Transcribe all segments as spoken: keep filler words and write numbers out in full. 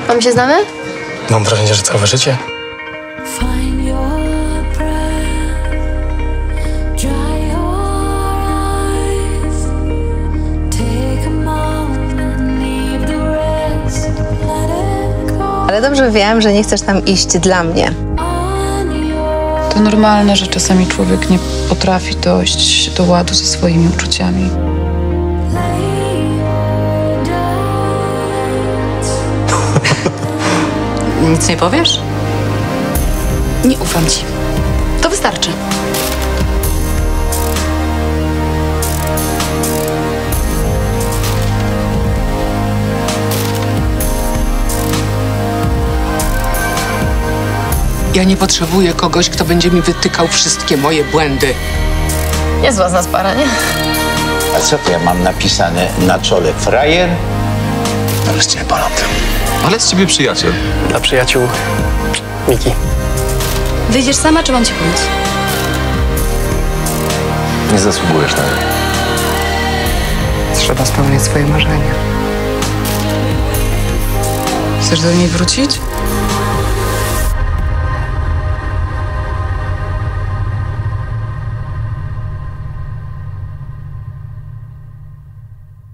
A my się znamy? Mam wrażenie, że całe życie. Ale dobrze wiem, że nie chcesz tam iść dla mnie. To normalne, że czasami człowiek nie potrafi dojść do ładu ze swoimi uczuciami. Nic nie powiesz? Nie ufam ci. To wystarczy. Ja nie potrzebuję kogoś, kto będzie mi wytykał wszystkie moje błędy. Niezła z nas para, nie? A co to ja mam napisane na czole? Frajer? Nareszcie nie palant. Ale z ciebie przyjaciel. Dla przyjaciół Miki. Wyjdziesz sama, czy mam ci pomóc? Nie zasługujesz na to. Trzeba spełniać swoje marzenia. Chcesz do niej wrócić?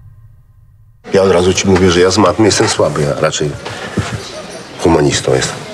Ja od razu ci mówię, że ja z matmy jestem słaby, ja raczej humanistą jestem.